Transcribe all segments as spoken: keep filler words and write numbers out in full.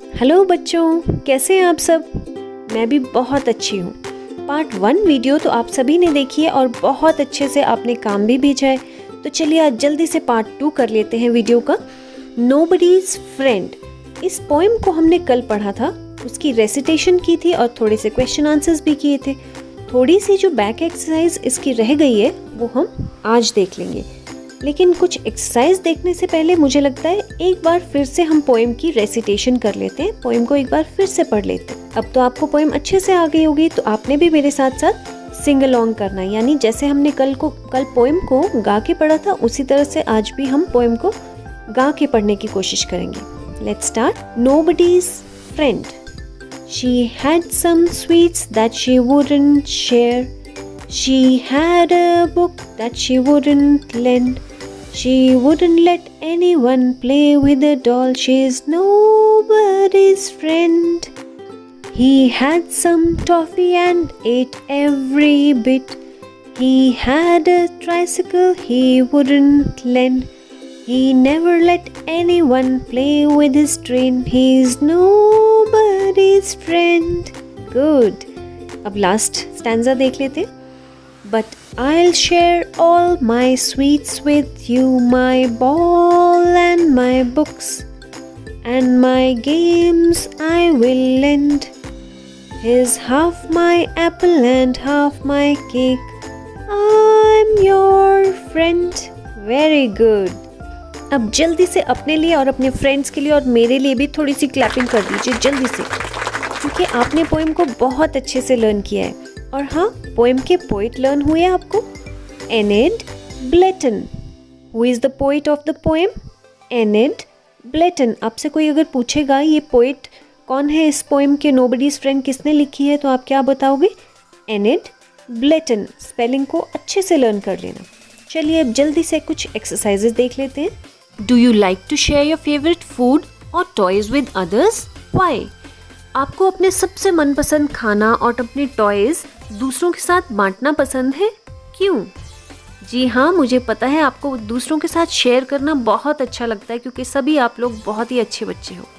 Hello बच्चों, कैसे हैं आप सब। मैं भी बहुत अच्छी हूँ। पार्ट वन वीडियो तो आप सभी ने देखी है और बहुत अच्छे से आपने काम भी भेजा है। तो चलिए आज जल्दी से पार्ट टू कर लेते हैं वीडियो का। नोबडीज फ्रेंड, इस पोएम को हमने कल पढ़ा था, उसकी रेसिटेशन की थी और थोड़े से क्वेश्चन आंसर्स भी किए थे। थोड़ी सी जो बैक एक्सरसाइज इसकी रह गई है वो हम आज देख लेंगे, लेकिन कुछ एक्सरसाइज देखने से पहले मुझे लगता है एक बार फिर से हम पोएम की रेसिटेशन कर लेते हैं। पोएम को एक बार फिर से पढ़ लेते हैं। अब तो आपको पोएम अच्छे से आ गई होगी, तो आपने भी मेरे साथ साथ सिंग अलोंग करना है, यानी जैसे हमने कल को कल पोएम को गा के पढ़ा था उसी तरह से आज भी हम पोएम को गा के पढ़ने की कोशिश करेंगे। Let's start. Nobody's friend. She had some sweets that she wouldn't share. She had a book that she wouldn't lend. She wouldn't let anyone play with a doll. She's nobody's friend. He had some toffee and ate every bit. He had a tricycle he wouldn't lend. He never let anyone play with his train. He's nobody's friend. Good. अब last stanza देख लेते हैं। But I'll share all my sweets with you, my ball and my books, and my games I will lend. Here's half my apple and half my cake. I'm your friend. Very good. अब जल्दी से अपने लिए और अपने friends के लिए और मेरे लिए भी थोड़ी सी क्लैपिंग कर दीजिए जल्दी से, क्योंकि आपने पोएम को बहुत अच्छे से लर्न किया है। और हाँ, पोएम के पोइट लर्न हुए आपको, Enid Blyton. Who is the poet of the poem? Enid Blyton. आपसे कोई अगर पूछेगा ये पोइट कौन है, इस पोएम के नोबडीज फ्रेंड किसने लिखी है, तो आप क्या बताओगे? एनेड ब्लेटन। स्पेलिंग को अच्छे से लर्न कर लेना। चलिए अब जल्दी से कुछ एक्सरसाइजेस देख लेते हैं। Do you like to share your favourite food और टॉयज विद अदर्स? व्हाई? आपको अपने सबसे मनपसंद खाना और अपने टॉयज दूसरों के साथ बांटना पसंद है, क्यों? जी हाँ, मुझे पता है आपको दूसरों के साथ शेयर करना बहुत अच्छा लगता है, क्योंकि सभी आप लोग बहुत ही अच्छे बच्चे हो।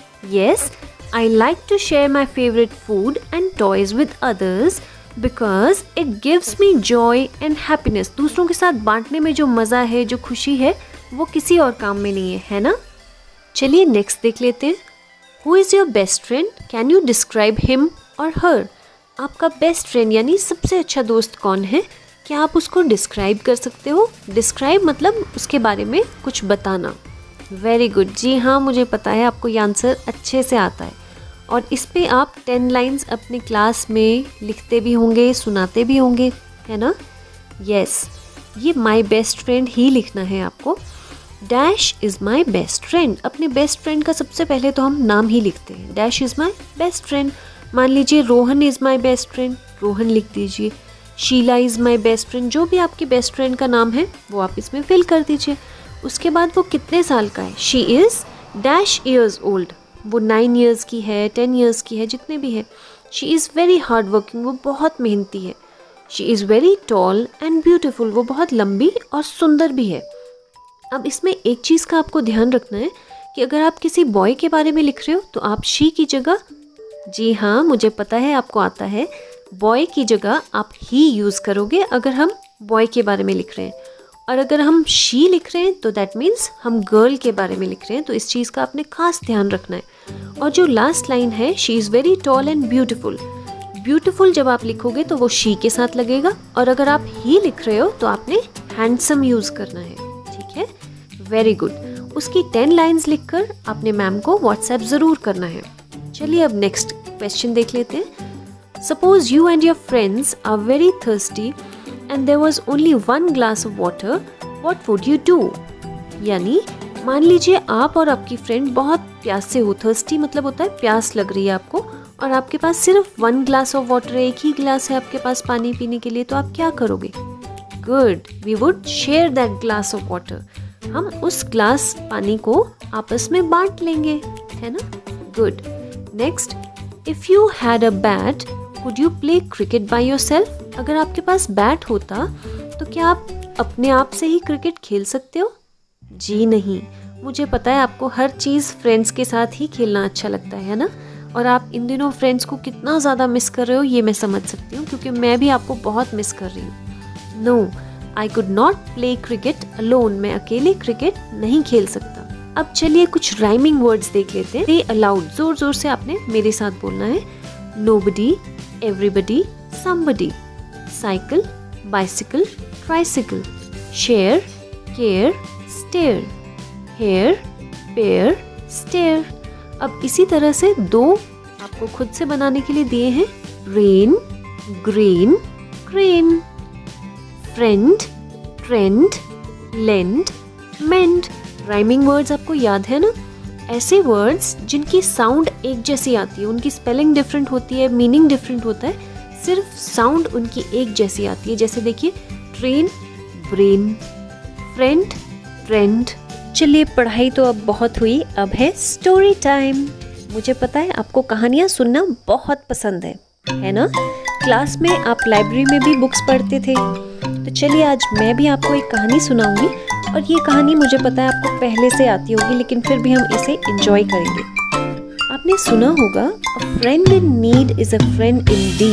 Yes, I like to share my favourite food and toys with others because it gives me joy and happiness. दूसरों के साथ बांटने में जो मज़ा है, जो खुशी है, वो किसी और काम में नहीं है, है ना? चलिए नेक्स्ट देख लेते हैं। Who is your best friend? Can you describe him और हर? आपका बेस्ट फ्रेंड यानी सबसे अच्छा दोस्त कौन है? क्या आप उसको डिस्क्राइब कर सकते हो? डिस्क्राइब मतलब उसके बारे में कुछ बताना। Very good. जी हाँ, मुझे पता है आपको ये आंसर अच्छे से आता है, और इस पे आप टेन लाइन्स अपने क्लास में लिखते भी होंगे, सुनाते भी होंगे, है ना? यस, ये माई बेस्ट फ्रेंड ही लिखना है आपको। Dash is my best friend. अपने बेस्ट फ्रेंड का सबसे पहले तो हम नाम ही लिखते हैं। Dash is my best friend. मान लीजिए Rohan is my best friend, Rohan लिख दीजिए। Sheela is my best friend. जो भी आपकी बेस्ट फ्रेंड का नाम है वो आप इसमें फिल कर दीजिए। उसके बाद वो कितने साल का है? She is dash years old. वो नाइन ईयर्स की है, टेन ईयर्स की है, जितने भी है। She is very hard working. वो बहुत मेहनती है। She is very tall and beautiful. वो बहुत लंबी और सुंदर भी है। अब इसमें एक चीज़ का आपको ध्यान रखना है कि अगर आप किसी बॉय के बारे में लिख रहे हो तो आप शी की जगह, जी हाँ मुझे पता है आपको आता है, बॉय की जगह आप ही यूज़ करोगे अगर हम बॉय के बारे में लिख रहे हैं। और अगर हम शी लिख रहे हैं तो दैट मीन्स हम गर्ल के बारे में लिख रहे हैं। तो इस चीज़ का आपने खास ध्यान रखना है। और जो लास्ट लाइन है, she is very tall and beautiful. Beautiful जब आप लिखोगे तो वो शी के साथ लगेगा, और अगर आप ही लिख रहे हो तो आपने हैंडसम यूज़ करना है। ठीक है, वेरी गुड। उसकी टेन लाइन्स लिखकर आपने मैम को व्हाट्सएप ज़रूर करना है। चलिए अब नेक्स्ट क्वेश्चन देख लेते हैं। Suppose you and your friends are very thirsty and there was only one glass of water, what would you do? यानी मान लीजिए आप और आपकी फ्रेंड बहुत प्यासे हो। थर्स्टी मतलब होता है प्यास लग रही है आपको, और आपके पास सिर्फ वन ग्लास ऑफ वाटर है, एक ही ग्लास है आपके पास पानी पीने के लिए, तो आप क्या करोगे? Good, we would share that glass of water. हम उस ग्लास पानी को आपस में बांट लेंगे, है ना? Good. Next, if you had a bat could you play cricket by yourself? अगर आपके पास बैट होता तो क्या आप अपने आप से ही क्रिकेट खेल सकते हो? जी नहीं, मुझे पता है आपको हर चीज़ फ्रेंड्स के साथ ही खेलना अच्छा लगता है ना, और आप इन दिनों फ्रेंड्स को कितना ज़्यादा मिस कर रहे हो ये मैं समझ सकती हूँ, क्योंकि मैं भी आपको बहुत मिस कर रही हूँ। No, I could not play cricket alone, मैं अकेले क्रिकेट नहीं खेल सकता। अब चलिए कुछ राइमिंग वर्ड्स देख लेते हैं। से अलाउड, जोर जोर से आपने मेरे साथ बोलना है। Nobody, everybody, somebody. Cycle, bicycle, tricycle. Share, care, stare. Hair, pair, stare. अब इसी तरह से दो आपको खुद से बनाने के लिए दिए हैं। Rain, green, crane. Friend, trend, lend, mend. Rhyming words आपको याद है ना? ऐसे वर्ड्स जिनकी साउंड एक जैसी आती है, उनकी स्पेलिंग डिफरेंट होती है, मीनिंग डिफरेंट होता है, सिर्फ साउंड उनकी एक जैसी आती है। जैसे देखिए, ट्रेन, ब्रेन, फ्रेंड, ट्रेंड। चलिए पढ़ाई तो अब बहुत हुई, अब है स्टोरी टाइम। मुझे पता है आपको कहानियाँ सुनना बहुत पसंद है, है ना? क्लास में आप लाइब्रेरी में भी बुक्स पढ़ते थे, तो चलिए आज मैं भी आपको एक कहानी सुनाऊंगी। और ये कहानी मुझे पता है आपको पहले से आती होगी, लेकिन फिर भी हम इसे एंजॉय करेंगे। आपने सुना होगा, a friend in need is a friend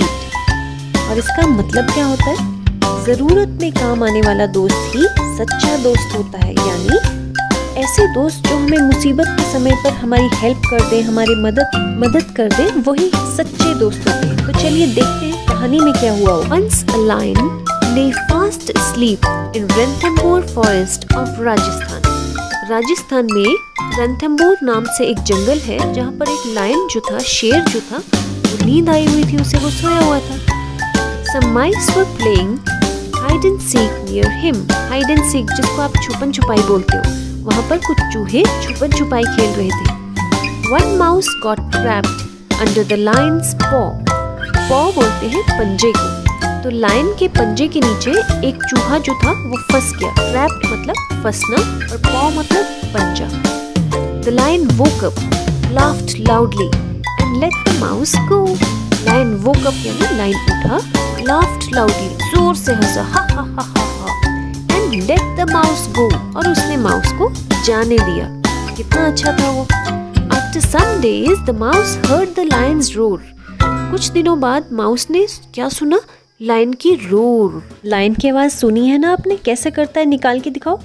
indeed. और इसका मतलब क्या होता है? ज़रूरत में काम आने वाला दोस्त ही सच्चा दोस्त होता है। यानी ऐसे दोस्त जो हमें मुसीबत के समय पर हमारी हेल्प कर दे, हमारी मदद मदद कर दे, वही सच्चे दोस्त होते हैं। तो चलिए देखते हैं कहानी में क्या हुआ। Once a lion lay fast asleep in Ranthambore forest of Rajasthan. Rajasthan में रणथंबोर नाम से एक जंगल है, जहाँ पर एक लायन जो था, शेर जो था, वो नींद आई हुई थी, उसे वो सोया हुआ था। Some mice were playing hide and seek near him. Hide and seek जिसको आप छुपन छुपाई बोलते हो, वहाँ पर कुछ चूहे छुपन छुपाई खेल रहे थे। One mouse got trapped under the lion's paw. paw बोलते हैं पंजे को। तो लायन के पंजे के नीचे एक चूहा जो था वो फंस गया। ट्रैप्ड मतलब फंसना और paw मतलब पंजा। The lion woke up, laughed loudly and let the mouse go. Lion woke up यानी लायन उठा, laughed loudly जोर से हंसा, हा हा हा हा हा, and let the mouse go, और उसने माउस को जाने दिया। कितना अच्छा था वो। After some days the mouse heard the lion's roar. कुछ दिनों बाद माउस ने क्या सुना? लायन की रोर। लायन की आवाज सुनी है ना आपने? कैसे करता है, निकाल के दिखाओ।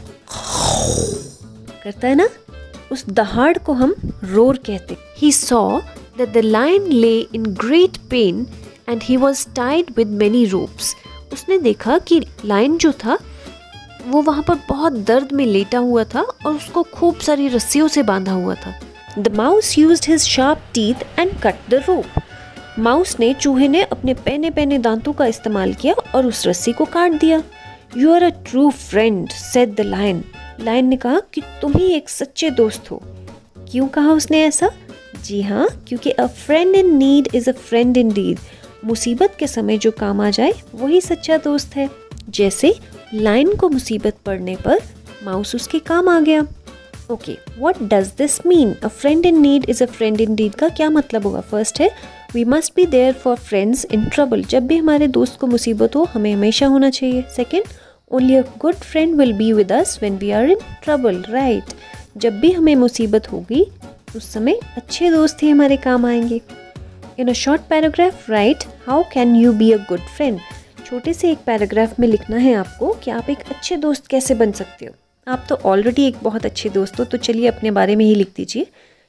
करता है ना? उस दहाड़ को हम रोर कहते। He saw that the lion lay in great pain and he was tied with many ropes. उसने देखा कि लायन जो था वो वहाँ पर बहुत दर्द में लेटा हुआ था और उसको खूब सारी रस्सियों से बांधा हुआ था। The mouse used his sharp teeth and cut the rope. Mouse ने, चूहे ने अपने पैने पैने दांतों का इस्तेमाल किया और उस रस्सी को काट दिया। You are a true friend, said the lion. Lion ने कहा कि तुम ही एक सच्चे दोस्त हो। क्यों कहा उसने ऐसा? जी हाँ, क्योंकि a friend in need is a friend indeed. मुसीबत के समय जो काम आ जाए वही सच्चा दोस्त है। जैसे लायन को मुसीबत पड़ने पर माउस उसके काम आ गया। Okay, what does this mean? A friend in need is a friend in deed का क्या मतलब होगा? फर्स्ट है, we must be there for friends in trouble. जब भी हमारे दोस्त को मुसीबत हो हमें हमेशा होना चाहिए। Second, only a good friend will be with us when we are in trouble. Right, जब भी हमें मुसीबत होगी उस समय अच्छे दोस्त ही हमारे काम आएंगे। In a short paragraph write how can you be a good friend. छोटे से एक पैराग्राफ में लिखना है आपको कि आप एक अच्छे दोस्त कैसे बन सकते हो। आप तो ऑलरेडी एक बहुत अच्छे दोस्त हो, तो चलिए अपने बारे में ही लिख दीजिए।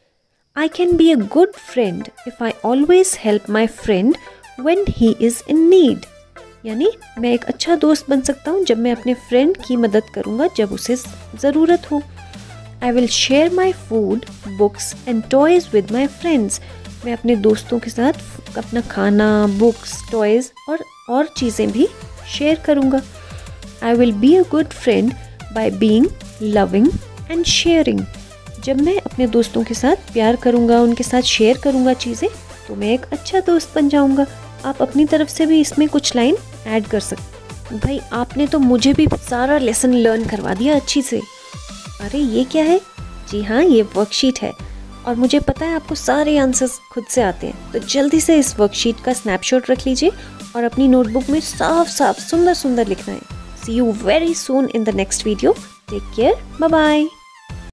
I can be a good friend if I always help my friend when he is in need. यानी मैं एक अच्छा दोस्त बन सकता हूँ जब मैं अपने फ्रेंड की मदद करूँगा जब उसे ज़रूरत हो। I will share my food, books and toys with my friends. मैं अपने दोस्तों के साथ अपना खाना, बुक्स, टॉयज़ और और चीज़ें भी शेयर करूँगा। I will be a good friend by being loving and sharing. जब मैं अपने दोस्तों के साथ प्यार करूँगा, उनके साथ शेयर करूँगा चीज़ें, तो मैं एक अच्छा दोस्त बन जाऊँगा। आप अपनी तरफ से भी इसमें कुछ लाइन ऐड कर सकते। भाई आपने तो मुझे भी सारा लेसन लर्न करवा दिया अच्छी से। अरे ये क्या है? जी हाँ, ये वर्कशीट है और मुझे पता है आपको सारे आंसर्स खुद से आते हैं। तो जल्दी से इस वर्कशीट का स्नैपशॉट रख लीजिए और अपनी नोटबुक में साफ साफ सुंदर सुंदर लिखना है। See you very soon in the next video. Take care, bye bye.